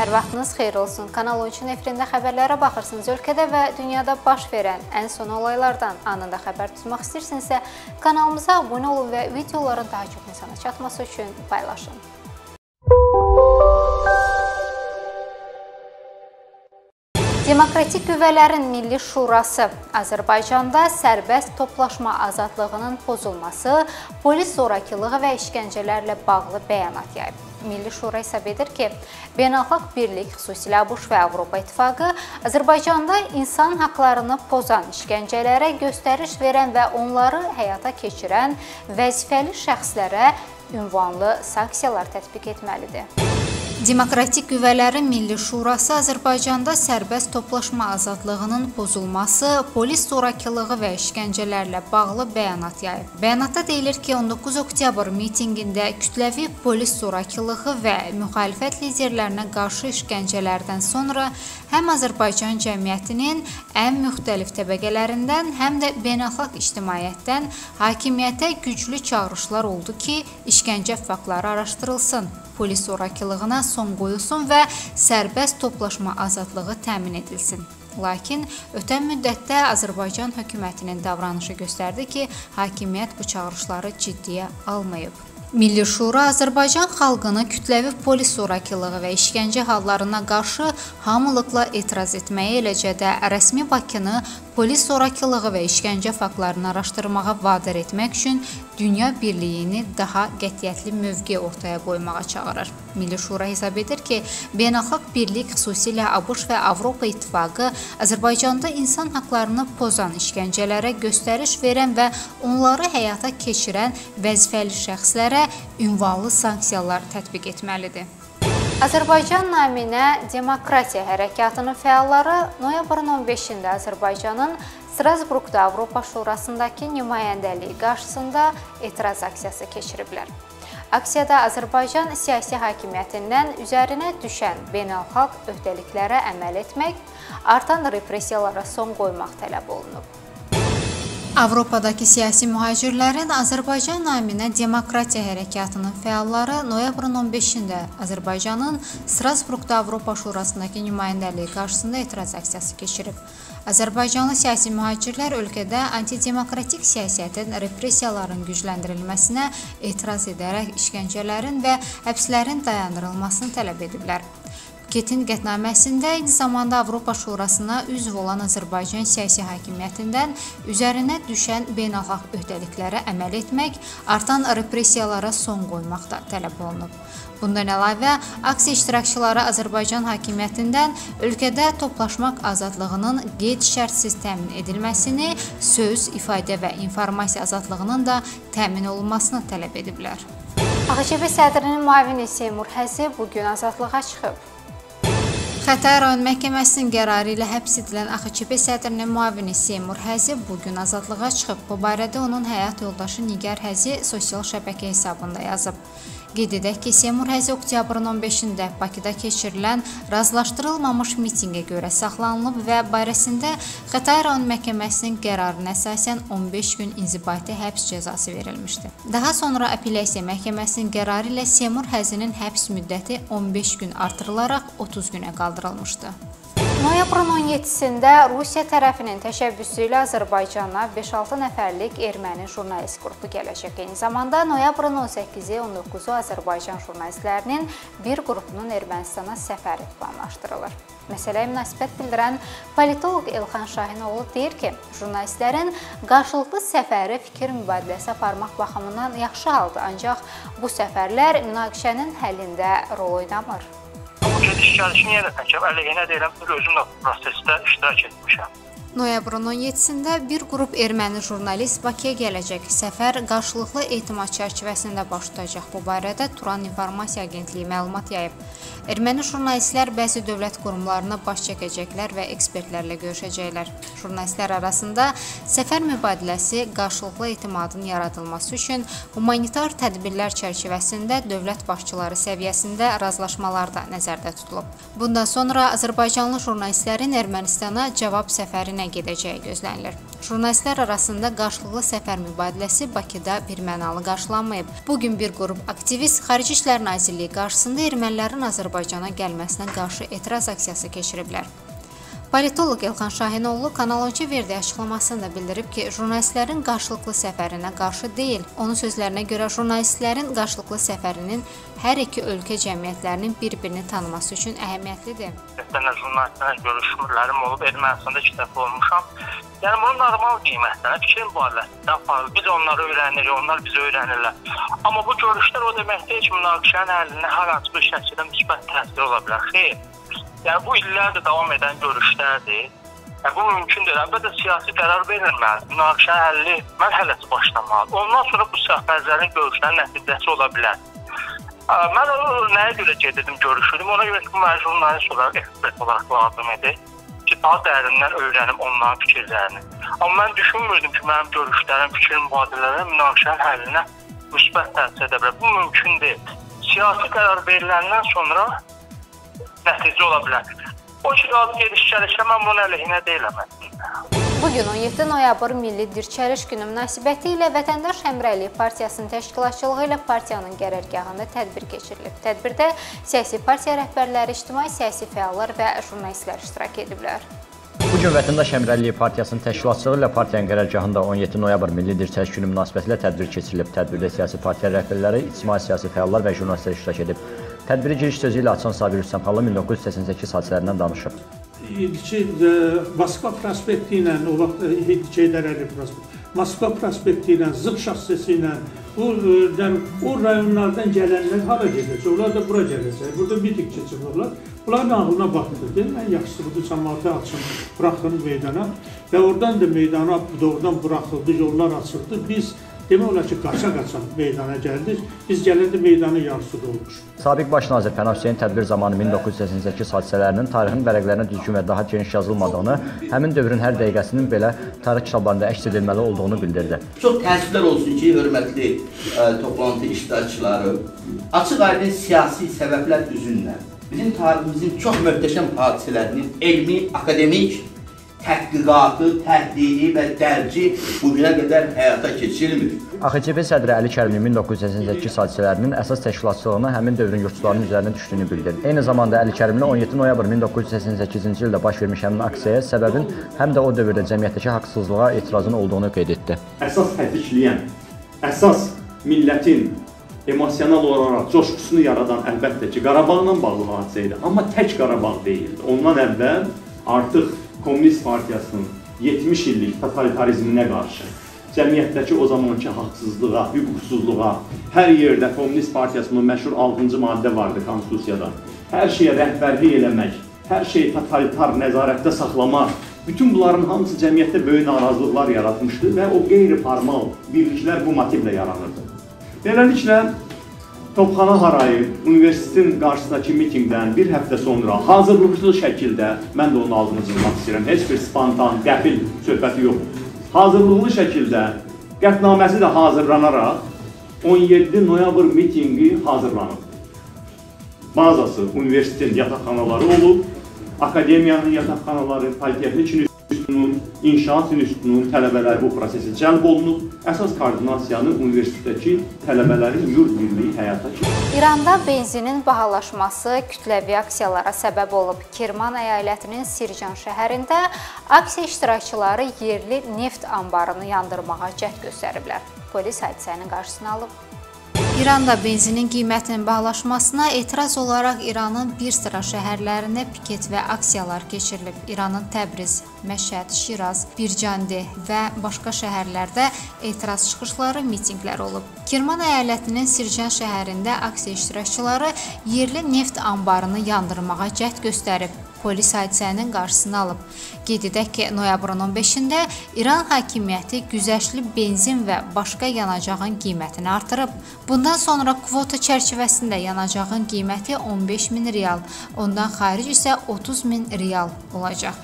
Hər vaxtınız xeyir olsun. Kanal 13-ün efirində xəbərlərə baxırsınız. Ölkədə və dünyada baş verən ən son olaylardan anında xəbər tutmaq istəyirsinizsə, kanalımıza abunə olun və videoların daha çox insana çatması üçün paylaşın. Demokratik Qüvvələrin Milli Şurası Azərbaycanda sərbəst toplaşma azadlığının pozulması, polis zorakılığı və işgəncələrlə bağlı bəyanat yayıb. Milli Şura hesab edir ki, Beynəlxalq Birlik, xüsusilə ABŞ və Avropa İttifaqı Azərbaycanda insan haqlarını pozan işgəncələrə göstəriş verən və onları həyata keçirən vəzifəli şəxslərə ünvanlı sanksiyalar tətbiq etməlidir. Demokratik Qüvvələrin Milli Şurası Azərbaycanda sərbəst toplaşma azadlığının pozulması, polis zorakılığı və işgəncələrlə bağlı bəyanat yayıb. Bəyanatda deyilir ki, 19 oktyabr mitinqində kütləvi polis zorakılığı və müxalifət liderlərinə qarşı işgəncələrdən sonra həm Azərbaycan cəmiyyətinin ən müxtəlif təbəqələrindən, həm də beynəlxalq ictimaiyyətdən hakimiyyətə güclü çağırışlar oldu ki, işgəncə faktları araşdırılsın, polis zorakılığına son qoyulsun və sərbəst toplaşma azadlığı təmin edilsin. Lakin ötən müddətdə Azərbaycan hökumətinin davranışı göstərdi ki, hakimiyyət bu çağırışları ciddiyə almayıb. Milli Şura Azərbaycan xalqını kütləvi polis zorakılığı və işgəncə hallarına qarşı hamılıqla etiraz etməyə, eləcə də rəsmi Bakını polis zorakılığı və işgəncə faktlarını araşdırmağa vadar etmək üçün dünya birliyini daha qətiyyətli mövqe ortaya qoymağa çağırır. Milli Şura hesab edir ki, Beynəlxalq Birlik, xüsusilə ABŞ və Avropa İttifaqı Azərbaycanda insan haqlarını pozan işgəncələrə göstəriş verən və onları həyata keçirən vəzifəli şəxslərə ünvanlı sanksiyalar tətbiq etməlidir. Azərbaycan naminə Demokratiya Hərəkatının fəalları noyabrın 15-də Azərbaycanın Strasburqda Avropa Şurasındakı nümayəndəliyi qarşısında etiraz aksiyası keçiriblər. Aksiyada Azərbaycan siyasi hakimiyyətindən üzərinə düşən beynəlxalq öhdəliklərə əməl etmək, artan repressiyalara son qoymaq tələb olunub. Avropadakı siyasi mühacirlərin Azərbaycan naminə Demokratiya Hərəkatının fəalları noyabrın 15-də Azərbaycanın Strasburqda Avropa Şurasındakı nümayəndəliyi qarşısında etiraz aksiyası keçirib. Azərbaycanlı siyasi mühacirlər ölkədə antidemokratik siyasətin repressiyaların gücləndirilməsinə etiraz edərək işgəncələrin və həbslərin dayandırılmasını tələb ediblər. Buketin qətnaməsində eyni zamanda Avropa Şurasına üzv olan Azərbaycan siyasi hakimiyyətindən üzərinə düşən beynəlxalq öhdəliklərə əməl etmək, artan repressiyalara son qoymaq da tələb olunub. Bundan əlavə, aksiya iştirakçıları Azərbaycan hakimiyyətindən ölkədə toplaşmaq azadlığının qeyd-şərtsiz təmin edilməsini, söz, ifadə və informasiya azadlığının da təmin olunmasını tələb ediblər. AXÇB sədrinin müavini Seymur Həzi bugün azadlığa çıxıb. Xətai rayon məhkəməsinin qərarı ilə həbs edilən AXÇB sədrinin müavini Seymur Həzi bugün azadlığa çıxıb. Bu barədə onun həyat yoldaşı Nigar Həzi sosial şəbəkə hesabında yazıb. Qeyd edək ki, Seymur Həzi oktyabrın 15-də Bakıda keçirilən razılaşdırılmamış mitinqə görə saxlanılıb və barəsində Xətai rayon məhkəməsinin qərarına əsasən 15 gün inzibati həbs cəzası verilmişdi. Daha sonra apellyasiya məhkəməsinin qərarı ilə Seymur Həzinin həbs müddəti 15 gün artırılaraq 30 günə qaldırılmışdı. Noyabrın 17-sində Rusiya tərəfinin təşəbbüsü ilə Azərbaycana 5-6 nəfərlik erməni jurnalist qrupu gələcək. Eyni zamanda noyabrın 18-i, 19-u Azərbaycan jurnalistlərinin bir qrupunun Ermənistana səfəri planlaşdırılır. Məsələyə münasibət bildirən politoloq Elxan Şahinoğlu deyir ki, jurnalistlərin qarşılıqlı səfəri fikir mübadiləsi aparmaq baxımından yaxşı haldır, ancaq bu səfərlər münaqişənin həllində rol oynamır. Bu gediş gəlişi niyə də təkəb əleyhinə deyirəm, özüm də prosesdə iştirak etmişəm. Noyabrın 17-də bir qrup erməni jurnalist Bakıya gələcək. Səfər qarşılıqlı etimad çərçivəsində baş tutacaq. Bu barədə Turan İnformasiya Agentliyi məlumat yayıb. Erməni jurnalistlər bəzi dövlət qurumlarına baş çəkəcəklər və ekspertlərlə görüşəcəklər. Jurnalistlər arasında səfər mübadiləsi qarşılıqlı etimadın yaradılması üçün humanitar tədbirlər çərçivəsində dövlət başçıları səviyyəsində razılaşmalar da nəzərdə tutulub. Bundan sonra Azərbaycanlı jurnalistlərin Ermənistana cavab səfəri səfərinə gedəcəyi gözlənilir. Jurnalistlər arasında qarşılıqlı səfər mübadiləsi Bakıda birmənalı qarşılanmayıb. Bugün bir qrup aktivist Xarici İşlər Nazirliyi qarşısında ermənilərin Azərbaycana gəlməsinə qarşı etiraz aksiyası keçiriblər. Politoloq Elxan Şahinoğlu Kanal 10 verdiyi açıqlamasında bildirib ki, jurnalistlərin qarşılıqlı səfərinə qarşı deyil. Onun sözlərinə görə jurnalistlərin qarşılıqlı səfərinin hər iki ölkə cəmiyyətlərinin bir-birini tanıması üçün əhəmiyyətlidir. Jurnalistlərlə görüşmələrim olub, Ermənistanda 2 dəfə olmuşam. Yəni, bunun normal qiymətlərə fikir mübadiləsində aparılır. Biz onları öyrənirik, onlar bizi öyrənirlər. Amma bu görüşlər o deməkdir ki, münaqişənin həllinə hər hansı bir şəkildə müsbət təsir ola bilər. Xeyr. Yəni, bu illərdir davam edən görüşlərdir. Yəni, bu mümkün deyil. Əlbəttə siyasi qərar verilməlidir. Münaqişənin həlli mərhələsi başlamalıdır. Ondan sonra bu səfərlərin, görüşlərin nəticəsi ola bilər. Mən nəyə görə gedirdim, görüşürdüm? Ona görə ki, bu mənə jurnalist olaraq, ekspert olaraq lazım idi ki, daha dərindən öyrənim onların fikirlərini. Amma mən düşünmürdüm ki, mənim görüşlərim, fikir mübadilərim münaqişənin həllinə müsbət təsir edə bilər. Bu mümkün deyil. Siyasi qərar veriləndən sonra nəticə ola bilər. O ki, gediş-gəlişə mən bunun əleyhinə deyiləm. Bugün 17 noyabr Milli Dirçəliş Günü münasibəti ilə Vətəndaş Həmrəyliyi Partiyasının təşkilatçılığı ilə partiyanın qərargahında tədbir keçirilib. Tədbirdə siyasi partiya rəhbərləri, ictimai siyasi fəallar və jurnalistlər iştirak ediblər. Bugün Vətəndaş Həmrəyliyi Partiyasının təşkilatçılığı ilə partiyanın qərargahında 17 noyabr Milli Dirçəliş Günü münasibəti ilə tədbir keçirilib. Tədbirdə siyasi partiya rəhbərləri, ictimai siyasi fəallar və jurnalistlər iştirak edib. Tədbiri giriş sözü ilə açan Sabir Rüstəmxanlı 1988 hadisələrindən danışıb. Moskva prospekti ilə, o vaxt Moskva prospekti ilə, Zıb şassesi ilə, o rayonlardan gələnlər hara gedəcək, onlar da bura gələcək. Burada miting keçirirlər. Bunların ağlına baxdı. Ən yaxşısı budur, cəmaatı açın, buraxın meydana və oradan da meydana doğrudan buraxıldı, yollar açıldı. Biz demək olar ki, qaça-qaça meydana gəldik. Biz gələndə meydanın yarısı dolmuş. Sabiq Baş nazir Pənah Hüseyn tədbir zamanı 1988 hadisələrinin tarixin vərəqlərinə düzgün və daha geniş yazılmadığını, həmin dövrün hər dəqiqəsinin belə tarix kitablarında əks edilməli olduğunu bildirdi. Çox təəssüflər olsun ki, hörmətli toplantı iştirakçıları, açıq-aydın siyasi səbəblər üzündən bizim tariximizin çox möhtəşəm hadisələrinin elmi, akademik təhqiqatı, təhlili və dərci bugünə qədər həyata keçirilmir. AXCP sədri Əli Kərimi 1988 hadisələrinin əsas təşkilatçılığına həmin dövrün yurtçularının üzərinə düşdüyünü bildirdi. Eyni zamanda Əli Kərimli 17 noyabr 1988-ci ildə baş vermiş həmin aksiyaya səbəbin həm də o dövrdə cəmiyyətdəki haqsızlığa etirazın olduğunu qeyd etdi. Əsas tətikləyən, əsas millətin emosional olaraq coşqusunu yaradan əlbəttə ki, Qarabağla bağlı hadisə idi. Amma tək Qarabağ deyildi. Ondan əvvəl artıq Komünist Partiyasının 70 illik totalitarizminə qarşı, cəmiyyətdəki o zamanki haqsızlığa, hüquqsuzluğa, hər yerdə Komünist Partiyasının məşhur 6-cı maddə vardı Konstitusiyada. Hər şeyə rəhbərlik eləmək, hər şeyi totalitar nəzarətdə saxlamaq, bütün bunların hamısı cəmiyyətdə böyük narazılıqlar yaratmışdı və o qeyri-formal birliklər bu motivlə yaranırdı. Beləliklə, Topxana Harayı universitetin qarşısındakı mitingdən bir həftə sonra hazırlıqlı şəkildə, mən də onun altını çizmək istəyirəm, heç bir spontan, qəfil söhbəti yoxdur. Hazırlıqlı şəkildə qətnaməsi də hazırlanaraq 17 noyabr mitingi hazırlanıb. Bazası universitetin yataqxanaları olub, akademiyanın yataqxanaları, Politexnik İnstitutunun, İnşaat İnstitutunun tələbələri bu prosesi cəlb olunub. Əsas koordinasiyanı universitetdəki tələbələrin yurd birliyi həyata keçirir. İranda benzinin bahalaşması kütləvi aksiyalara səbəb olub. Kirman əyalətinin Sirjan şəhərində aksiya iştirakçıları yerli neft anbarını yandırmağa cəhd göstəriblər. Polis hadisənin qarşısını alıb. İranda benzinin qiymətinin bahalaşmasına etiraz olaraq İranın bir sıra şəhərlərində piket və aksiyalar keçirilib. İranın Təbriz, Məşhəd, Şiraz, Bircandi və başqa şəhərlərdə etiraz çıxışları, mitinqlər olub. Kirman əyalətinin Sirjan şəhərində aksiya iştirakçıları yerli neft anbarını yandırmağa cəhd göstərib. Polis hadisənin qarşısını alıb. Qeyd edək ki, noyabrın 15-də İran hakimiyyəti güzəştli benzin və başqa yanacağın qiymətini artırıb. Bundan sonra kvota çərçivəsində yanacağın qiyməti 15.000 real, ondan xaric isə 30.000 real olacaq.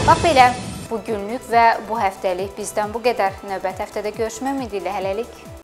Bax belə, bu günlük və bu həftəlik bizdən bu qədər. Növbəti həftədə görüşmək ümidi ilə hələlik.